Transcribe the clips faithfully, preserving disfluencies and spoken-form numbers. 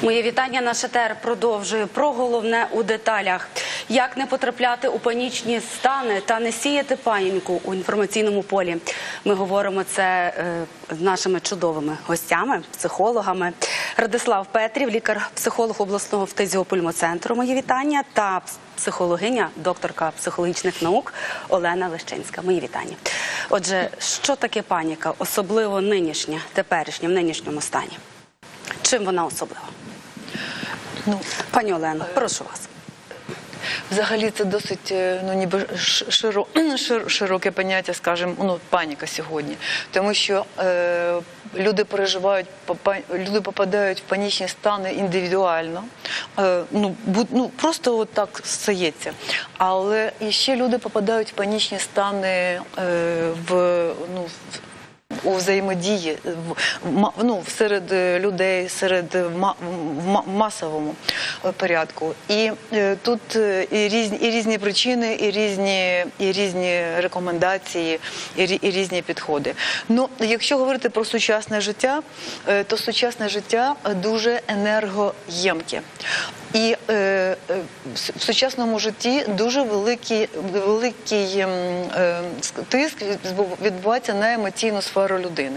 Моє вітання. Наш етер продовжує про головне у деталях. Як не потрапляти у панічні стани та не сіяти паніку у інформаційному полі. Ми говоримо це е, з нашими чудовими гостями, психологами. Радислав Петрів, лікар-психолог обласного фтизіопульмоцентру. Моє вітання. Та психологиня, докторка психологічних наук Олена Лещинська. Мої вітання. Отже, що таке паніка, особливо нинішня, теперішня, в нинішньому стані? Чим вона особлива? Ну, пані Олено, прошу вас. Взагалі це досить, ну, ніби широ, широке поняття, скажімо, ну, паніка сьогодні. Тому що е, люди переживають, люди попадають в панічні стани індивідуально. Е, ну, бу, ну, просто от так стається. Але і ще люди попадають в панічні стани е, в, ну, в у взаємодії, ну, серед людей, серед в масовому порядку. І тут і різні, і різні причини, і різні, і різні рекомендації, і, і різні підходи. Ну, якщо говорити про сучасне життя, то сучасне життя дуже енергоємке. І е, в сучасному житті дуже великий, великий е, тиск відбувається на емоційну сферу людини.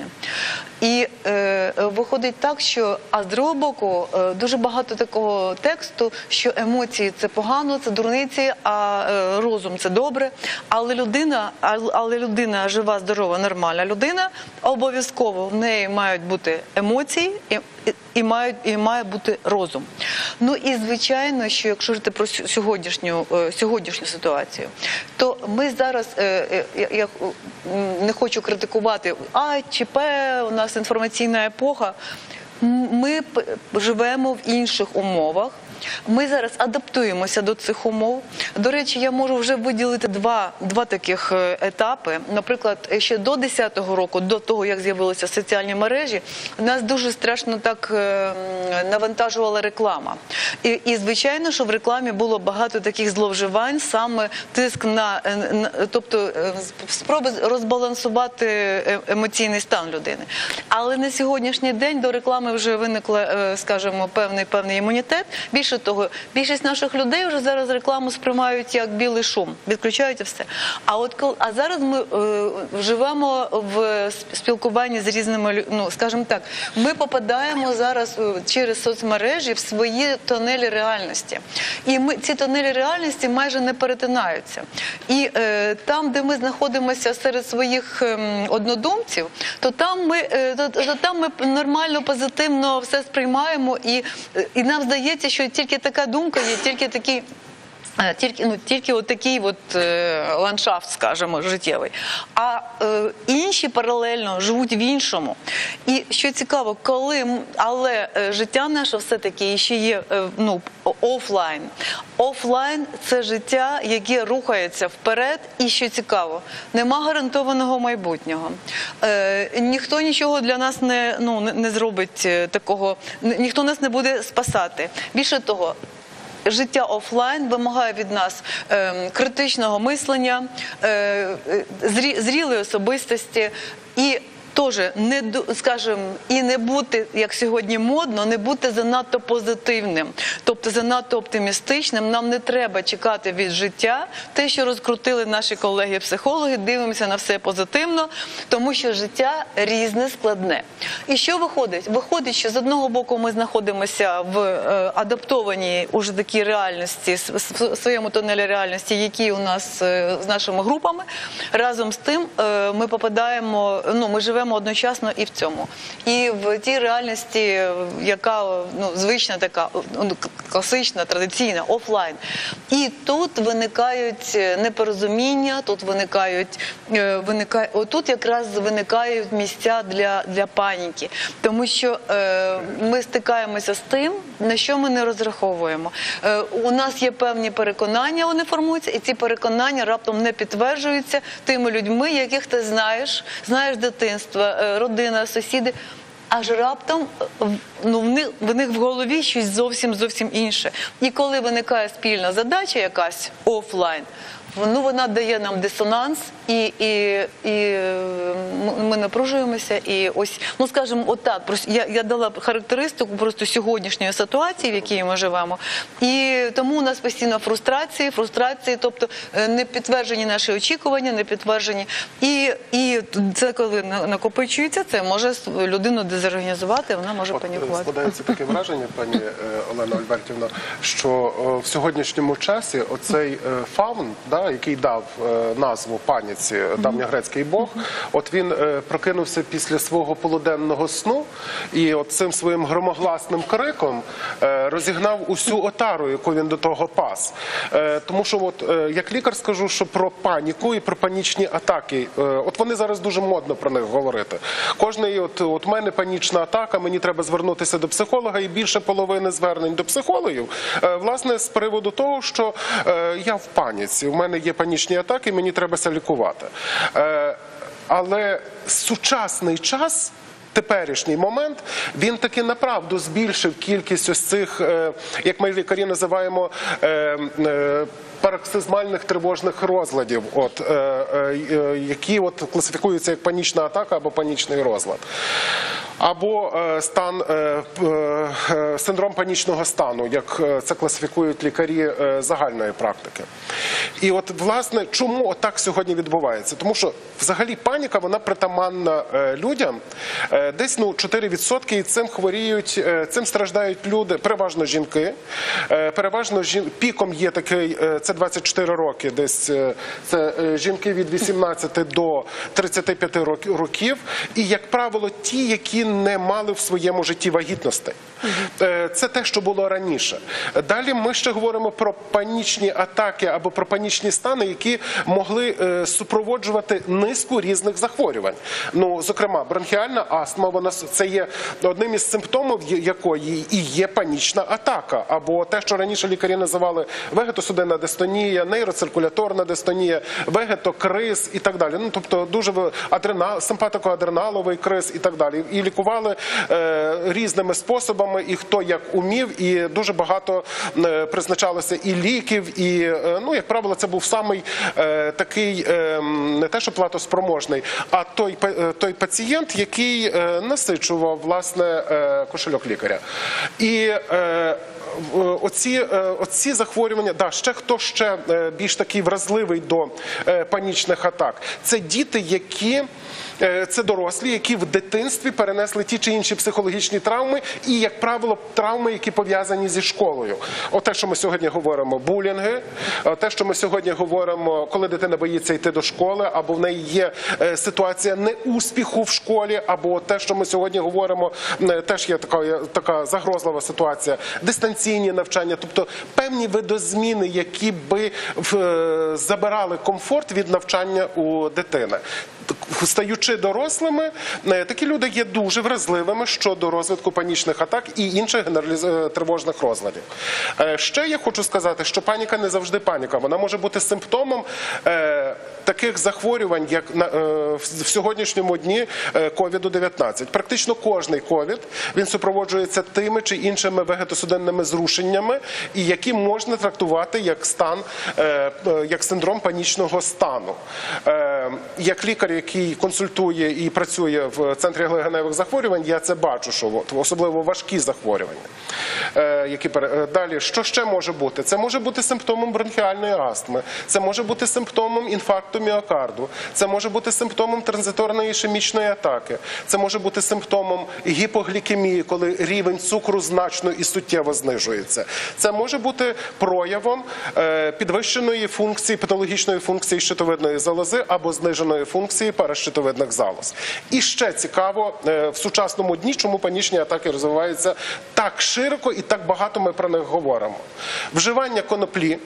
І е, виходить так, що, а з другого боку, е, дуже багато такого тексту, що емоції – це погано, це дурниці, а е, розум – це добре. Але людина, але людина жива, здорова, нормальна людина, обов'язково в неї мають бути емоції, і, і, мають, і має бути розум. Ну і звичайно, що якщо говорити про сьогоднішню, сьогоднішню ситуацію, то ми зараз, я не хочу критикувати, а ЧП, у нас інформаційна епоха, ми живемо в інших умовах. Ми зараз адаптуємося до цих умов. До речі, я можу вже виділити два, два таких етапи. Наприклад, ще до десятого року, до того, як з'явилися соціальні мережі, нас дуже страшно так навантажувала реклама. І, і звичайно, що в рекламі було багато таких зловживань, саме тиск на, на тобто спроби розбалансувати емоційний стан людини. Але на сьогоднішній день до реклами вже виникла, скажімо, певний, певний імунітет. Більше того, більшість наших людей вже зараз рекламу сприймають як білий шум, відключають і все. А от а зараз ми е, живемо в спілкуванні з різними, ну, скажімо так, ми попадаємо зараз через соцмережі в свої тонелі реальності. І ми, ці тонелі реальності майже не перетинаються. І е, там, де ми знаходимося серед своїх е, однодумців, то там ми, е, то, то там ми нормально, позитивно все сприймаємо, і, і нам здається, що тільки така думка є, тільки такий, тільки, ну, тільки от такий от, е, ландшафт, скажімо, життєвий. А е, інші паралельно живуть в іншому. І що цікаво, коли, але е, життя наше все-таки ще є е, ну, офлайн. Офлайн – це життя, яке рухається вперед, і що цікаво, нема гарантованого майбутнього. Е, ніхто нічого для нас не, ну, не, не зробить такого, ніхто нас не буде спасати. Більше того, життя офлайн вимагає від нас е, критичного мислення, е, зрі, зрілої особистості і теж, не, скажімо, і не бути, як сьогодні модно, не бути занадто позитивним, тобто занадто оптимістичним. Нам не треба чекати від життя те, що розкрутили наші колеги-психологи, дивимося на все позитивно, тому що життя різне, складне. І що виходить? Виходить, що з одного боку ми знаходимося в е, адаптованій уже такій реальності, в своєму тонелі реальності, які у нас е, з нашими групами. Разом з тим е, ми попадаємо, ну, ми живемо одночасно і в цьому. І в тій реальності, яка, ну, звична така, класична, традиційна, офлайн. І тут виникають непорозуміння, тут виникають, виникає, тут якраз виникають місця для, для паніки. Тому що е, ми стикаємося з тим, на що ми не розраховуємо. Е, у нас є певні переконання, вони формуються, і ці переконання раптом не підтверджуються тими людьми, яких ти знаєш, знаєш з дитинства, родина, сусіди, аж раптом ну, в них, в них в голові щось зовсім зовсім інше. І коли виникає спільна задача якась офлайн, ну, вона дає нам дисонанс, і, і, і ми напружуємося. І ось, ну скажімо, отак, я, я дала характеристику просто сьогоднішньої ситуації, в якій ми живемо. І тому у нас постійно фрустрації, фрустрації, тобто не підтверджені наші очікування, не підтверджені. І, і це коли накопичується, це може людину дезорганізувати, вона може От, панікувати. складається таке враження, пані Олена Альбертівна, що в сьогоднішньому часі оцей фаун, да, який дав назву паніці, давньогрецький бог, от він прокинувся після свого полуденного сну і от цим своїм громогласним криком розігнав усю отару, яку він до того пас. Тому що, от, як лікар скажу, що про паніку і про панічні атаки, от вони зараз дуже модно про них говорити. Кожний, от, от мене панічна атака, мені треба звернутися до психолога, і більше половини звернень до психологів, власне, з приводу того, що я в паніці, у мене є панічні атаки, мені треба лікувати. Але сучасний час, теперішній момент, він таки направду збільшив кількість ось цих, як ми лікарі називаємо, пароксизмальних тривожних розладів, от, які от класифікуються як панічна атака або панічний розлад. Або стан, синдром панічного стану, як це класифікують лікарі загальної практики. І от, власне, чому отак сьогодні відбувається? Тому що, взагалі, паніка, вона притаманна людям. Десь, ну, чотири відсотки, і цим хворіють, цим страждають люди, переважно жінки. Переважно жін... піком є такий, це двадцять чотири роки, десь це жінки від вісімнадцяти до тридцяти п'яти років. І, як правило, ті, які не мали в своєму житті вагітності. Це те, що було раніше. Далі ми ще говоримо про панічні атаки або про панічні стани, які могли супроводжувати низку різних захворювань. Ну, зокрема, бронхіальна астма, вона, це є одним із симптомів якої і є панічна атака, або те, що раніше лікарі називали вегетосудинна дистонія, нейроциркуляторна дистонія, вегетокриз і так далі. Ну, тобто дуже адренал, симпатико-адреналовий криз і так далі. І лікували е, різними способами, і хто як умів, і дуже багато е, призначалося і ліків, і, е, ну, як правило, це був самий е, такий, е, не те, що платоспроможний, а той, е, той пацієнт, який е, насичував, власне, е, кошельок лікаря. І е, Оці, оці захворювання, да, ще хто ще більш такий вразливий до панічних атак, це діти, які, це дорослі, які в дитинстві перенесли ті чи інші психологічні травми і, як правило, травми, які пов'язані зі школою. Оте, що ми сьогодні говоримо, булінги, те, що ми сьогодні говоримо, коли дитина боїться йти до школи, або в неї є ситуація неуспіху в школі, або те, що ми сьогодні говоримо, теж є така, така загрозлива ситуація, дистанційні навчання, тобто певні видозміни, які би в, забирали комфорт від навчання у дитини. Стаючи дорослими, такі люди є дуже вразливими щодо розвитку панічних атак і інших тривожних розладів. Ще я хочу сказати, що паніка не завжди паніка. Вона може бути симптомом е, таких захворювань, як на, е, в сьогоднішньому дні ковід дев'ятнадцять. Практично кожний ковід, він супроводжується тими чи іншими вегетосудинними зрушеннями, і які можна трактувати як стан, е, як синдром панічного стану. Е, як лікар, який консультує і працює в центрі легеневих захворювань, я це бачу, що от, особливо важкі захворювання. Е, які, далі, що ще може бути? Це може бути симптомом бронхіальної астми, це може бути симптомом інфаркту міокарду, це може бути симптомом транзиторної ішемічної атаки, це може бути симптомом гіпоглікемії, коли рівень цукру значно і суттєво знижується. Це може бути проявом е, підвищеної функції, патологічної функції щитовидної залози або зниженої функції паращитовидних залоз. І ще цікаво в сучасному дні, чому панічні атаки розвиваються так широко і так багато ми про них говоримо. Вживання коноплі,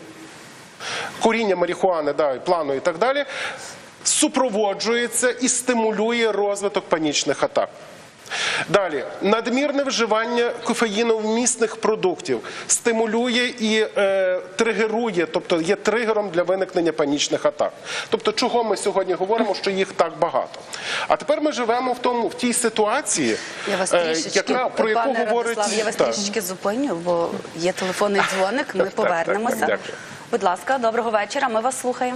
куріння марихуани, да, плану і так далі, супроводжується і стимулює розвиток панічних атак. Далі, надмірне вживання кофеїновмісних продуктів стимулює і е, тригерує, тобто є тригером для виникнення панічних атак. Тобто, чого ми сьогодні говоримо, що їх так багато. А тепер ми живемо в тому, в тій ситуації, Я вас е, трішечки, яка, про яку пане говорить... Радислав, я вас Так. трішечки зупиню, бо є телефонний дзвоник, ми Так, так, так, повернемося. так, дякую. Будь ласка, доброго вечора, ми вас слухаємо.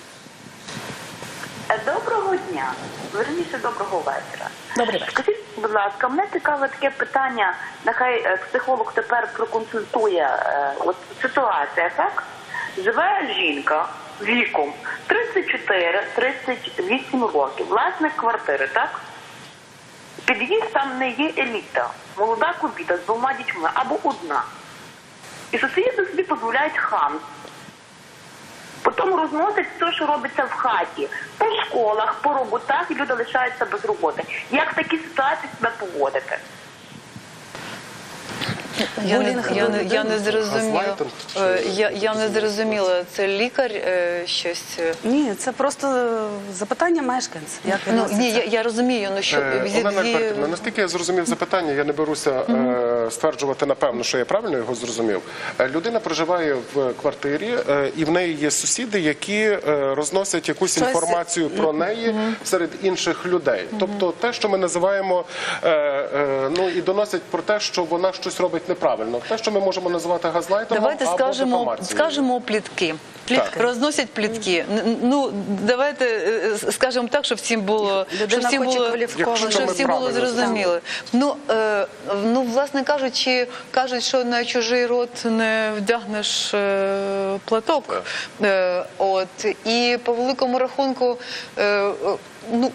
Доброго дня, верніше доброго вечора. Добрий вечір. Скажіть, будь ласка, мене цікаве таке питання, нехай е, психолог тепер проконсультує. Е, От ситуація, так? Живе жінка віком тридцять чотири - тридцять вісім років, власник квартири, так? Під'їзд там не є еліта, молода кубіта з двома дітьми або одна. І сусіди собі дозволяють хамство. Потім розносять все, що робиться в хаті, по школах, по роботах, і люди лишаються без роботи. Як в такій ситуації себе поводити? Я не, Булінг я, не, людини. я не зрозуміла. Газлайтинг чи- Е, Я, я не зрозуміла, це лікар е, щось? е? Ні, це просто е, запитання мешканців. Як він Ну, носиться. ні, я, я розумію, ну що... Е, зі- Олена зі- Альбертівна, наскільки я зрозумів запитання, я не беруся е, стверджувати напевно, що я правильно його зрозумів. Е, Людина проживає в квартирі, е, і в неї є сусіди, які е, розносять якусь Щось- інформацію про неї серед інших людей. Тобто те, що ми називаємо, е, е, ну і доносять про те, що вона щось робить неправильно. Те, що ми можемо називати газлайтингом Давайте або скажемо, дефамацією. скажемо плітки. Плітки. Розносять плітки. Н- Ну, давайте е, скажемо так, щоб всім було, щоб Людина всім хоче було, кваліфіковано. Якщо щоб ми всім було правильно зрозуміло. Ну, е, ну, власне кажучи, кажуть, що на чужий рот не вдягнеш е, платок. Е, от, і по великому рахунку, е, е, ну,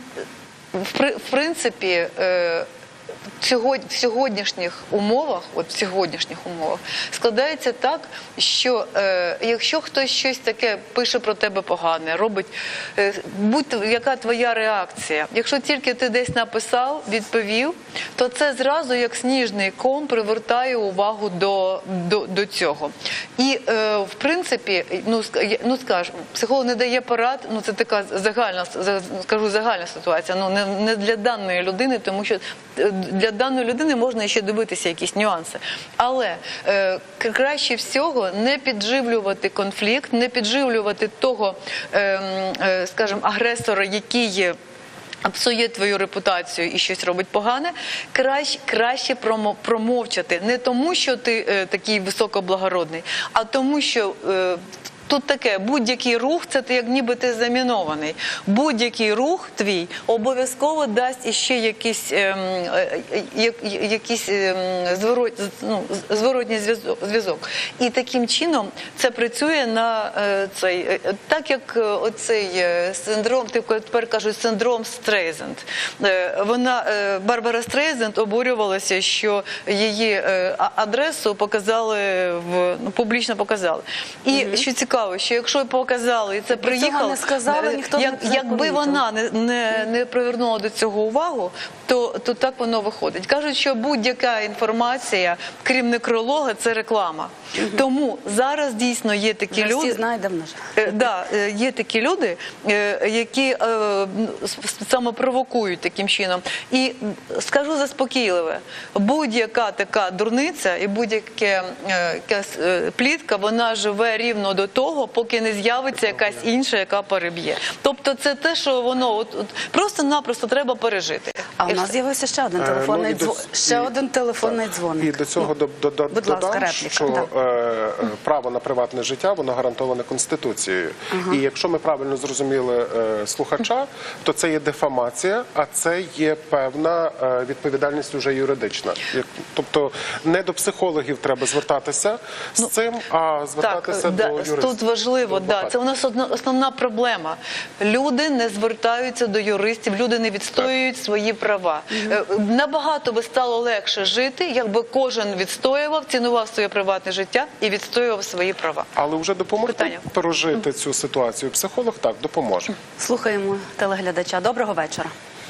в, при- в принципі, е, Сьогодні, в сьогоднішніх умовах, от в сьогоднішніх умовах, складається так, що е, якщо хтось щось таке пише про тебе погане, робить, е, будь яка твоя реакція. Якщо тільки ти десь написав, відповів, то це зразу як сніжний ком привертає увагу до, до, до цього. І е, в принципі, ну, ск- ну скажімо, психолог не дає порад, ну це така загальна, за- скажу загальна ситуація, ну не, не для даної людини, тому що е, для даної людини можна ще дивитися якісь нюанси. Але е, к- краще всього не підживлювати конфлікт, не підживлювати того, е, е, скажімо, агресора, який є. Псує твою репутацію і щось робить погане, краще, краще промо- промовчати. Не тому, що ти е, такий високоблагородний, а тому, що е, тут таке, будь-який рух, це ти як ніби ти замінований. Будь-який рух твій обов'язково дасть іще якийсь, ем, е, я- я- якийсь ем, зворот, ну, зворотній зв'язок- зв'язок. І таким чином це працює на е, цей, е, так як е, оцей е, синдром, тепер кажуть, синдром Стрейзенд. Е, Вона, е, Барбара Стрейзенд обурювалася, що її е, а- адресу показали, в, ну, публічно показали. І що цікаво, що якщо показали, і це Якби цього приїхало, не сказали, ніхто б як, не якби помітив. вона не, не, не привернула до цього увагу, то, то так воно виходить. Кажуть, що будь-яка інформація, крім некролога, це реклама. Тому зараз дійсно є такі Вже всі люди. знайдемо вже. Е, Да, е, є такі люди, е, які е, ну, с- самопровокують таким чином. І м, скажу заспокійливе, будь-яка така дурниця і будь-яка е, якась, е, плітка, вона живе рівно до того, поки не з'явиться якась інша, яка переб'є. Тобто це те, що воно от, от, просто-напросто треба пережити. А у І нас все. з'явився ще один Е, телефонний ну, і до- дзвоник. Ще і- один телефонний так. дзвоник. І до цього Ну, до, до, будь ласка, додам, репліка, що да. е, е, право на приватне життя, воно гарантоване Конституцією. І якщо ми правильно зрозуміли е, слухача, то це є дефамація, а це є певна е, відповідальність уже юридична. Як- Тобто не до психологів треба звертатися з цим, а звертатися Так, до да, юристів. тут важливо, до да, адвокатів. це у нас одна, основна проблема. Люди не звертаються до юристів, люди не відстоюють свої права. Е, Набагато би стало легше жити, якби кожен відстоював, цінував своє приватне життя і відстоював свої права. Але вже допомогти Питання. прожити цю ситуацію психолог так допоможе. Слухаємо телеглядача. Доброго вечора.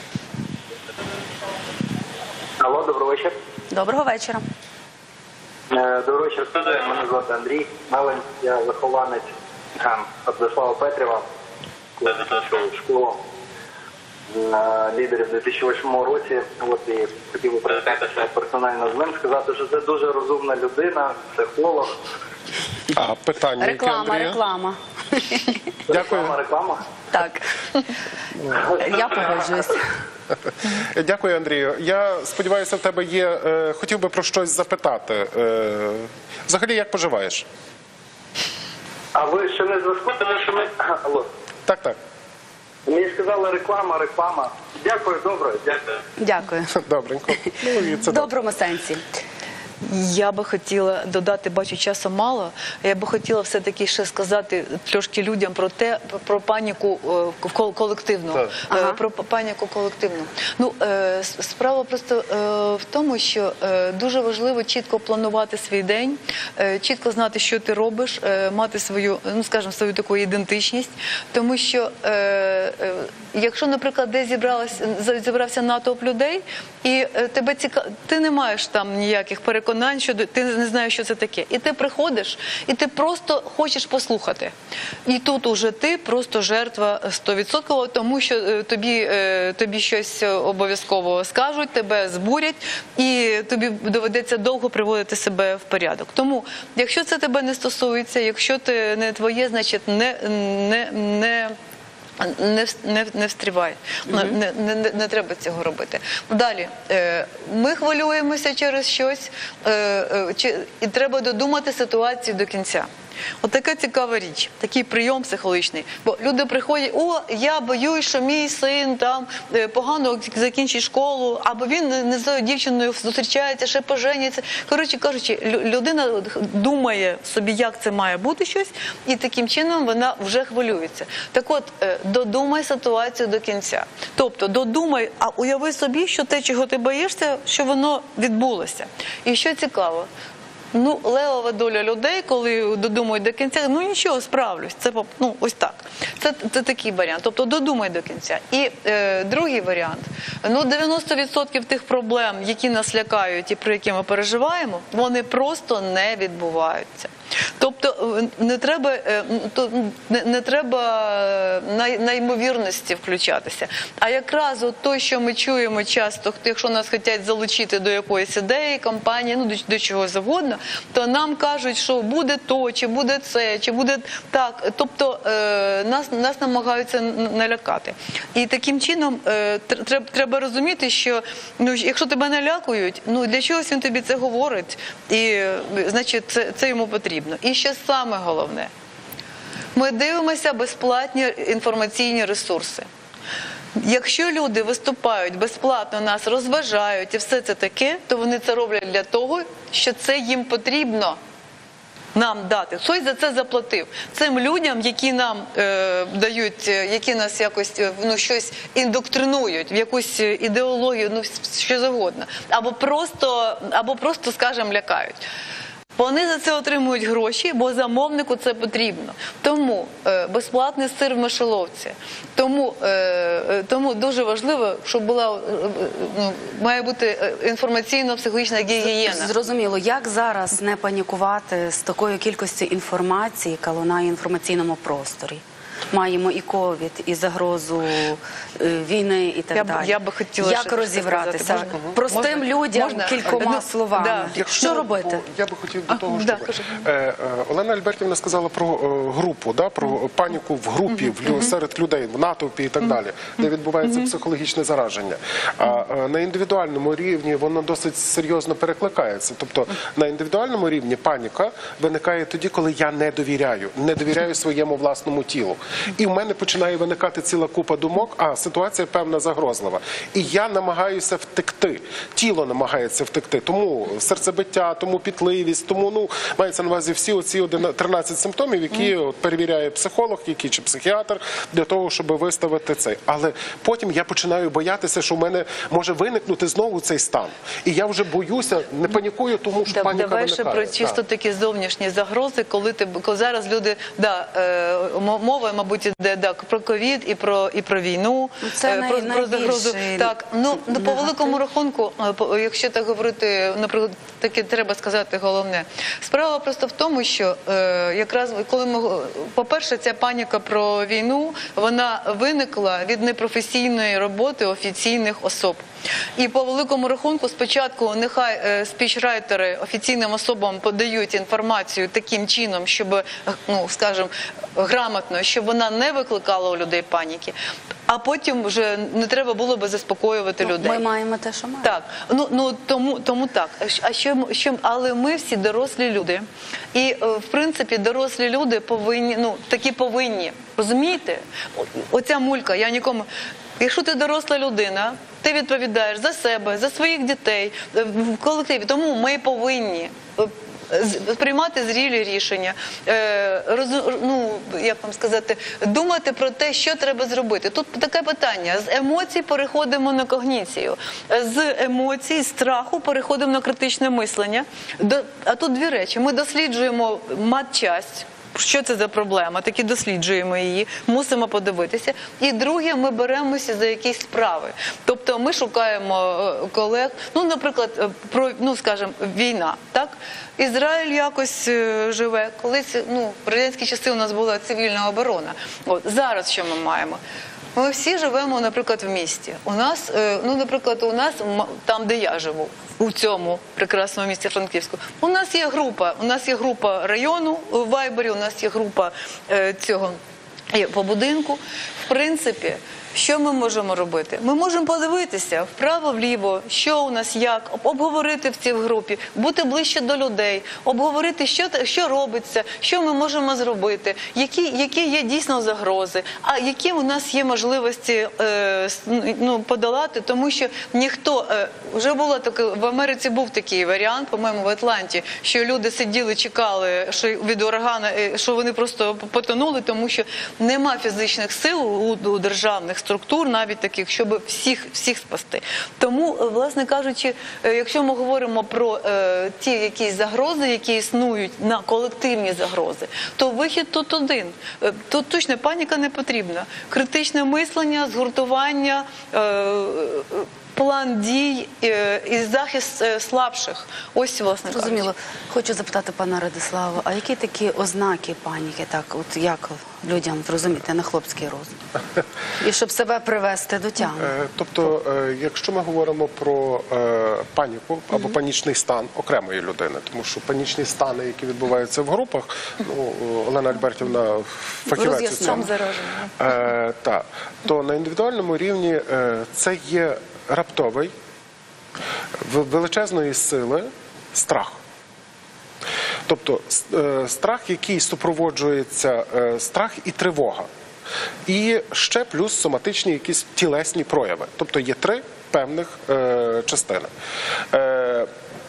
Алло, добрий вечір. Доброго вечора. Е, Добрий вечір, студія. Мене звати Андрій Мелень. Я вихованець е, Владислава Петрєва, коли закінчив школу. е, лідерів у дві тисячі восьмому році. От і хотів би привітатися персонально з ним, сказати, що це дуже розумна людина, психолог. А питання, які, Реклама, Андрія? реклама. Дякую. Реклама, реклама. Так, я погоджуюсь. Дякую, Андрію. Я сподіваюся, в тебе є. Е, хотів би про щось запитати. Е, взагалі, як поживаєш? А ви ще не зв'язку, тому що ми... Алло. Так, так. Мені сказали реклама, реклама. Дякую, добре, дякую. Дякую. Добренько. Ну, і це В доброму сенсі. Я би хотіла додати, бачу, часу мало, я би хотіла все-таки ще сказати трошки людям про те, про паніку е, кол- колективну. Так. Е, Ага. Про п- паніку колективну. Ну, е, с- справа просто е, в тому, що е, дуже важливо чітко планувати свій день, е, чітко знати, що ти робиш, е, мати свою, ну, скажімо, свою таку ідентичність, тому що е, е, якщо, наприклад, десь зібралась, зібрався натовп людей, і е, тебе ціка... ти не маєш там ніяких переконань, що ти не знаєш, що це таке. І ти приходиш, і ти просто хочеш послухати. І тут уже ти просто жертва сто відсотків, тому що е, тобі, е, тобі щось обов'язково скажуть, тебе збурять, і тобі доведеться довго приводити себе в порядок. Тому, якщо це тебе не стосується, якщо це не твоє, значить не, не, не Не, не, не встрівай, не, не, не, не треба цього робити. Далі, е, ми хвилюємося через щось, е, е, чи, і треба додумати ситуацію до кінця. От така цікава річ, такий прийом психологічний. Бо люди приходять, о, я боюсь, що мій син там е, погано закінчить школу, або він не, не з тою дівчиною зустрічається, ще поженяться. Коротше кажучи, лю- людина думає собі, як це має бути щось, і таким чином вона вже хвилюється. Так от, е, додумай ситуацію до кінця. Тобто, додумай, а уяви собі, що те, чого ти боїшся, що воно відбулося. І що цікаво, ну, левова доля людей, коли додумають до кінця, ну нічого, справлюсь. Це, ну, ось так. Це, це такий варіант. Тобто додумай до кінця. І е, другий варіант. Ну, дев'яносто відсотків тих проблем, які нас лякають і про які ми переживаємо, вони просто не відбуваються. Тобто не треба, не, не треба на, на ймовірності включатися. А якраз от той, що ми чуємо часто, якщо нас хочуть залучити до якоїсь ідеї, кампанії, ну до, до чого завгодно, то нам кажуть, що буде то, чи буде це, чи буде так. Тобто е, нас, нас намагаються налякати. І таким чином е, треба, треба розуміти, що ну, якщо тебе налякують, ну для чогось він тобі це говорить, і значить це, це йому потрібно. І ще саме головне, ми дивимося безплатні інформаційні ресурси. Якщо люди виступають безплатно, нас розважають і все це таке, то вони це роблять для того, що це їм потрібно нам дати. Хтось за це заплатив. Цим людям, які нам е, дають, які нас якось, ну, щось індоктринують, в якусь ідеологію, ну, що завгодно. Або просто, або просто, скажімо, лякають. Вони за це отримують гроші, бо замовнику це потрібно. Тому е, безплатний сир в мишоловці. Тому, е, тому дуже важливо, щоб була, е, ну, має бути інформаційно-психологічна гігієна. Зрозуміло, як зараз не панікувати з такою кількістю інформації, яка лунає в інформаційному просторі? Маємо і ковід, і загрозу е, війни і так Я б- далі. я би хотіла як ще розібратися сказати. Можна? простим Можна? людям Можна? кількома Ну, словами? да. Що робити? Бо Я би хотів до А, того, да, щоб кажи. е, е, Олена Альбертівна сказала про е, групу, да, про паніку в групі, в лю- серед людей, в натовпі і так далі, де відбувається психологічне зараження. А е, на індивідуальному рівні воно досить серйозно перекликається. Тобто на індивідуальному рівні паніка виникає тоді, коли я не довіряю, не довіряю своєму власному тілу. І в мене починає виникати ціла купа думок, а ситуація певна загрозлива. І я намагаюся втекти. Тіло намагається втекти. Тому серцебиття, тому пітливість, тому, ну, мається на увазі всі оці тринадцять симптомів, які от, перевіряє психолог, який чи психіатр, для того, щоб виставити цей. Але потім я починаю боятися, що в мене може виникнути знову цей стан. І я вже боюся, не панікую, тому що Да, паніка давай ще виникає. про чисто Так. такі зовнішні загрози, коли ти коли зараз люди, да, е, мова, мабуть, іде так, про ковід і про, і про війну, Це е, най- про, про загрозу. найбільший Так, ну, по негатив. великому рахунку, е, по- якщо так говорити, наприклад, таке треба сказати головне. Справа просто в тому, що е, якраз коли ми, по-перше, ця паніка про війну, вона виникла від непрофесійної роботи офіційних особ. І по великому рахунку спочатку нехай е, спічрайтери офіційним особам подають інформацію таким чином, щоб, е, ну, скажімо, грамотно, щоб вона не викликала у людей паніки, а потім вже не треба було би заспокоювати людей. Ми маємо те, що маємо. Так, ну, ну тому, тому так. А що, що, але ми всі дорослі люди. І, е, в принципі, дорослі люди повинні, ну, такі повинні, розумієте? О- Оця мулька, я нікому... Якщо ти доросла людина, ти відповідаєш за себе, за своїх дітей, е, в колективі. Тому ми повинні е, з- приймати зрілі рішення, е, роз, ну, як вам сказати, думати про те, що треба зробити. Тут таке питання. З емоцій переходимо на когніцію. З емоцій, страху переходимо на критичне мислення. До, а тут дві речі. Ми досліджуємо матчасть. Що це за проблема? Таки досліджуємо її, мусимо подивитися. І друге, ми беремося за якісь справи. Тобто ми шукаємо е, колег, ну, наприклад, е, про, ну, скажімо, війна, так? Ізраїль якось е, живе. Колись, ну, в радянські часи у нас була цивільна оборона. От, зараз що ми маємо? Ми всі живемо, наприклад, в місті. У нас, е, ну, наприклад, у нас, м- там, де я живу, у цьому прекрасному місті Франківську, у нас є група, у нас є група району в Вайбері, у нас є група е, цього е, по будинку. В принципі, що ми можемо робити? Ми можемо подивитися вправо-вліво, що у нас як, об- обговорити в цій групі, бути ближче до людей, обговорити, що, те- що робиться, що ми можемо зробити, які, які є дійсно загрози, а які у нас є можливості е, с- ну, подолати, тому що ніхто, е, вже було таке, в Америці був такий варіант, по-моєму, в Атланті, що люди сиділи, чекали що від урагана, е, що вони просто потонули, тому що нема фізичних сил у, у державних структур, навіть таких, щоб всіх, всіх спасти. Тому, е, власне кажучи, е, якщо ми говоримо про е, ті якісь загрози, які існують, на колективні загрози, то вихід тут один. Е, Тут точно паніка не потрібна. Критичне мислення, згуртування, е, е, план дій е, і захист е, слабших. Ось, власне кажучи. Зрозуміло. Хочу запитати пана Радислава, а які такі ознаки паніки, так, от як людям зрозуміти на хлопський розум? І щоб себе привести до тями. Е, Тобто, е, якщо ми говоримо про е, паніку або панічний стан окремої людини, тому що панічні стани, які відбуваються в групах, ну, Олена Альбертівна фахівець у Роз'яснимо. цьому, е, та, то на індивідуальному рівні е, це є раптовий, в- величезної сили страх. Тобто с- е, страх, який супроводжується, е, страх і тривога. І ще плюс соматичні якісь тілесні прояви. Тобто є три певних е, частини. Е,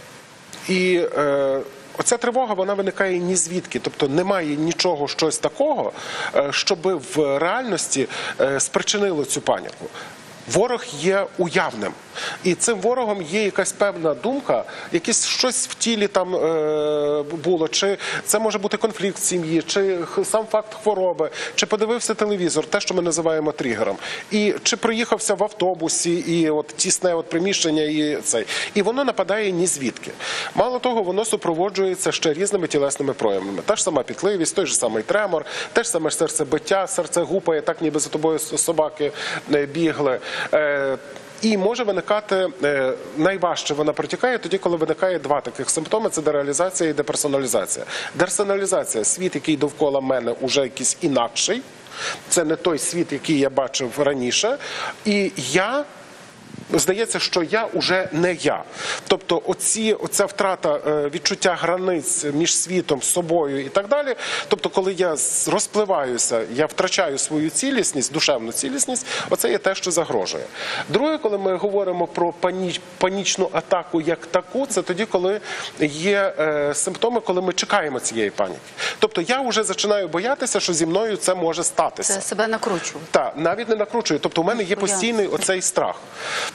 і е, оця тривога, вона виникає ні звідки. Тобто немає нічого щось такого, е, щоб в реальності е, спричинило цю паніку. Ворог є уявним. І цим ворогом є якась певна думка, якесь щось в тілі там е, було, чи це може бути конфлікт в сім'ї, чи х- сам факт хвороби, чи подивився телевізор, те, що ми називаємо тригером, і чи проїхався в автобусі, і от тісне от приміщення, і цей. І воно нападає ні звідки. Мало того, воно супроводжується ще різними тілесними проявами. Та ж сама пітливість, той же самий тремор, те ж саме серцебиття, серце гупає, так ніби за тобою с- собаки е, бігли. Е, І може виникати, е, найважче вона протікає тоді, коли виникає два таких симптоми – це дереалізація і деперсоналізація. Дерсоналізація – світ, який довкола мене уже якийсь інакший, це не той світ, який я бачив раніше, і я... Здається, що я уже не я. Тобто оці, оця втрата е, відчуття границь між світом, собою і так далі. Тобто, коли я з- розпливаюся, я втрачаю свою цілісність, душевну цілісність, оце є те, що загрожує. Друге, коли ми говоримо про паніч, панічну атаку як таку, це тоді, коли є е, симптоми, коли ми чекаємо цієї паніки. Тобто я вже починаю боятися, що зі мною це може статися. Це себе накручувати. Так, навіть не накручую. Тобто у мене є Бояння. постійний оцей страх.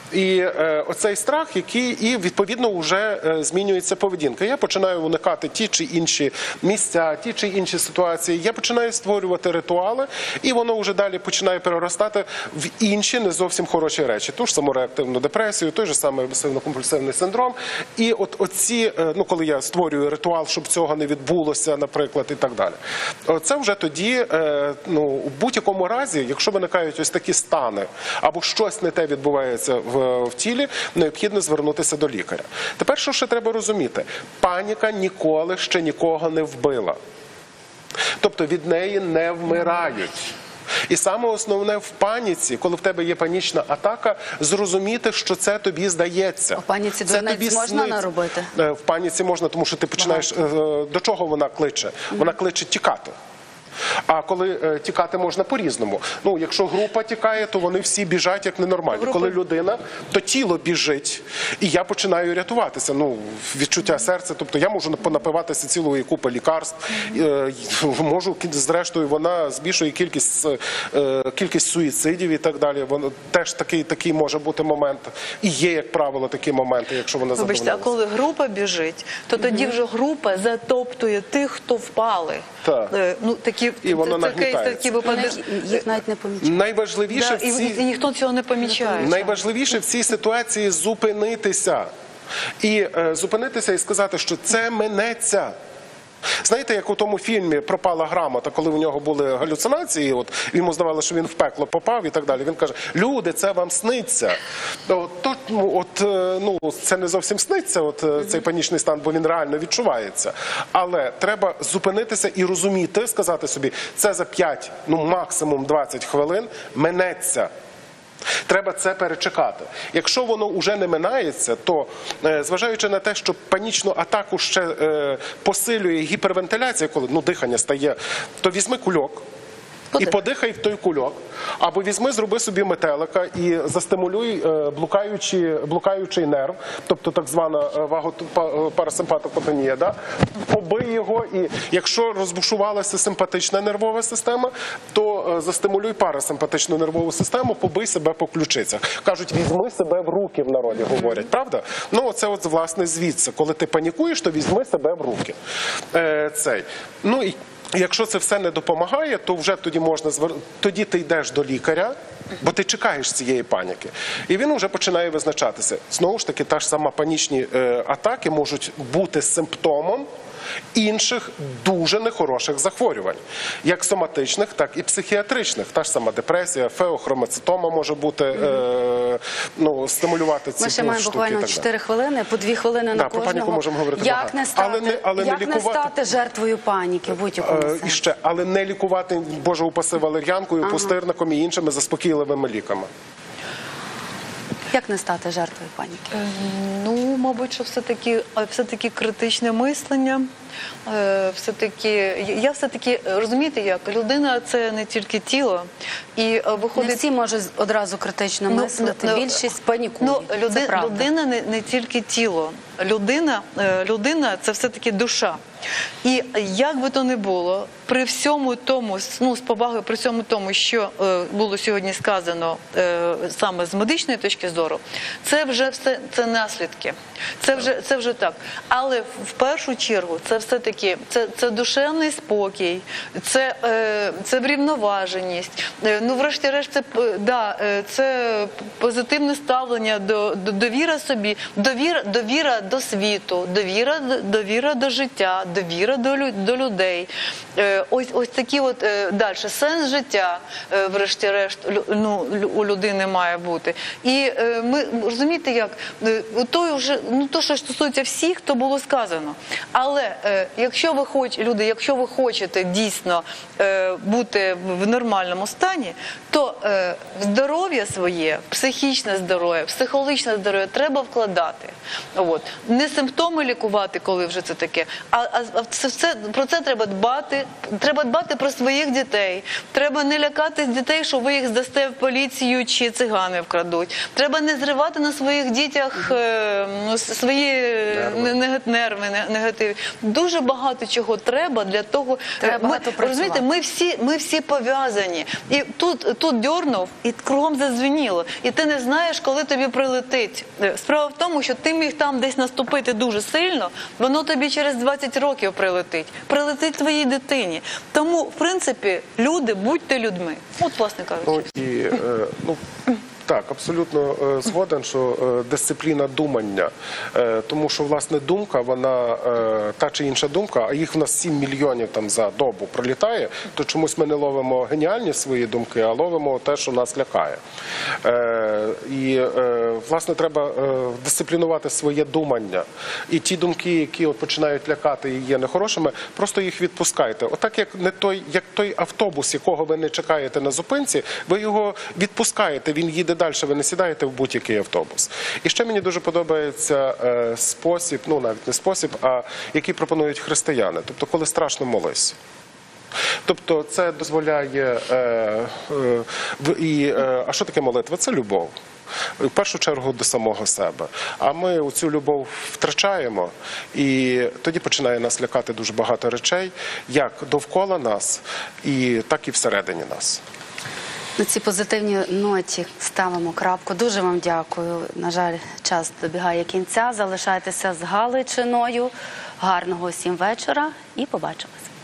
І е, оцей страх, який і відповідно вже е, змінюється поведінка. Я починаю уникати ті чи інші місця, ті чи інші ситуації. Я починаю створювати ритуали, і воно вже далі починає переростати в інші не зовсім хороші речі. Ту ж саму реактивну депресію, той же самий обсесивно-компульсивний синдром. І от оці, е, ну коли я створюю ритуал, щоб цього не відбулося, наприклад, і так далі. Це вже тоді, е, ну, у будь-якому разі, якщо виникають ось такі стани, або щось не те відбувається в, в тілі, необхідно звернутися до лікаря. Тепер, що ще треба розуміти? Паніка ніколи ще нікого не вбила. Тобто від неї не вмирають. І саме основне в паніці, коли в тебе є панічна атака, зрозуміти, що це тобі здається. У паніці це дурниць тобі можна сниться. наробити? В паніці можна, тому що ти починаєш... Багато. До чого вона кличе? Вона кличе тікати. А коли е, тікати можна по-різному. Ну, якщо група тікає, то вони всі біжать як ненормальні. Група... Коли людина, то тіло біжить, і я починаю рятуватися. Ну, відчуття серця, тобто я можу понапиватися цілої купи лікарств, е, можу, зрештою, вона збільшує кількість, е, кількість суїцидів і так далі. Воно теж такий, такий може бути момент. І є, як правило, такі моменти, якщо вона Вибачте, заборонилася. а коли група біжить, то тоді вже група затоптує тих, хто впали. Так. Е, ну, такі, І воно це, нагнітається. це, такі випадки. Вони їх навіть не помічають. Найважливіше Да, в цій... і, і ніхто цього не помічає. Найважливіше в цій ситуації зупинитися. І е, зупинитися і сказати, що це минеться. Знаєте, як у тому фільмі «Пропала грамота», коли у нього були галюцинації, от, йому здавалося, що він в пекло попав і так далі. Він каже, люди, це вам сниться. От, то, от, ну, це не зовсім сниться, от, цей панічний стан, бо він реально відчувається. Але треба зупинитися і розуміти, сказати собі, це за п'ять, ну максимум двадцять хвилин минеться. Треба це перечекати. Якщо воно вже не минається, то, е, зважаючи на те, що панічну атаку ще е, посилює гіпервентиляція, коли ну, дихання стає, то візьми кульок. Подих. І подихай в той кульок. Або візьми, зроби собі метелика і застимулюй е, блукаючий, блукаючий нерв, тобто так звана е, ваго- парасимпатокотонія, да? Побий його, і якщо розбушувалася симпатична нервова система, то е, застимулюй парасимпатичну нервову систему, побий себе по ключицях. Кажуть, візьми себе в руки, в народі говорять, правда? Ну, це от, власне, звідси. Коли ти панікуєш, то візьми себе в руки. Е, цей. Ну, і якщо це все не допомагає, то вже тоді можна звер... тоді ти йдеш до лікаря, бо ти чекаєш цієї паніки. І він вже починає визначатися. Знову ж таки, та ж сама панічні е, атаки можуть бути симптомом інших дуже нехороших захворювань, як соматичних, так і психіатричних. Та ж сама депресія, феохромоцитома може бути, е, ну, стимулювати ці Ми ще ну, маємо штуки. буквально і так далі. чотири хвилини, по дві хвилини на Да, про кожного. паніку можемо говорити як багато. не стати, Але не- але не як не лікувати- стати жертвою паніки в будь-якому Е, І сенсі? ще, але не лікувати, Боже упаси, валер'янкою, Ага. пустирником і іншими заспокійливими ліками. Як не стати жертвою паніки? Ну, мабуть, що все-таки, все-таки критичне мислення, е, все-таки, я все-таки, розумієте як, людина це не тільки тіло, і е, виходить... Не всі можуть одразу критично Ну, мислити, ну, більшість панікує. Ну, люди, це правда. людина не, не тільки тіло. Людина, е, людина – це все-таки душа. І як би то не було, при всьому тому, ну, з повагою при всьому тому, що е, було сьогодні сказано е, саме з медичної точки зору, це вже все це наслідки. Це вже, це вже так. Але в першу чергу це все-таки це, це душевний спокій, це, е, це врівноваженість. Е, ну, врешті-решт, це, е, да, е, це позитивне ставлення до, до довіра собі, довіра, довіра до світу, довіра, довіра до життя, довіра до, лю- до людей. Е, ось, ось такі от е, далі. Сенс життя, е, врешті-решт, лю- ну, лю- у людини має бути. І е, ми, розумієте як, е, той вже, ну, то, що стосується всіх, то було сказано. Але е, якщо ви хоч, люди, якщо ви хочете дійсно е, бути в нормальному стані, то е, здоров'я своє, психічне здоров'я, психологічне здоров'я треба вкладати. От. Не симптоми лікувати, коли вже це таке, а, а, а це, все, про це треба дбати треба дбати про своїх дітей. Треба не лякати дітей, що ви їх здасте в поліцію чи цигани вкрадуть. Треба не зривати на своїх дітях е, ну, свої Нерви. нерви, нерви негативі. Дуже багато чого треба для того. Треба ми, багато працювати. розумієте, ми всі, ми всі пов'язані. І тут, тут дьорнув, і кругом задзвеніло. І ти не знаєш, коли тобі прилетить. Справа в тому, що ти міг там десь наступити дуже сильно, воно тобі через двадцять років прилетить. Прилетить твоїй дитині. Тому, в принципі, люди, будьте людьми. От, власне кажучи. Ну, і, е, ну, так, абсолютно е, згоден, що е, дисципліна думання. Е, тому що, власне, думка, вона, е, та чи інша думка, а їх в нас сім мільйонів там за добу пролітає, то чомусь ми не ловимо геніальні свої думки, а ловимо те, що нас лякає. Е, і, е, власне, треба е, дисциплінувати своє думання. І ті думки, які от починають лякати і є нехорошими, просто їх відпускайте. Отак, як, не той, як той автобус, якого ви не чекаєте на зупинці, ви його відпускаєте, він їде далі, ви не сідаєте в будь-який автобус. І ще мені дуже подобається е, спосіб, ну навіть не спосіб, а який пропонують християни. Тобто, коли страшно, молись. Тобто це дозволяє, е, е, в- і, е, а що таке молитва? Це любов. В першу чергу до самого себе. А ми цю любов втрачаємо, і тоді починає нас лякати дуже багато речей, як довкола нас, і так і всередині нас. На цій позитивній ноті ставимо крапку. Дуже вам дякую. На жаль, час добігає кінця. Залишайтеся з Галичиною. Гарного всім вечора і побачимось.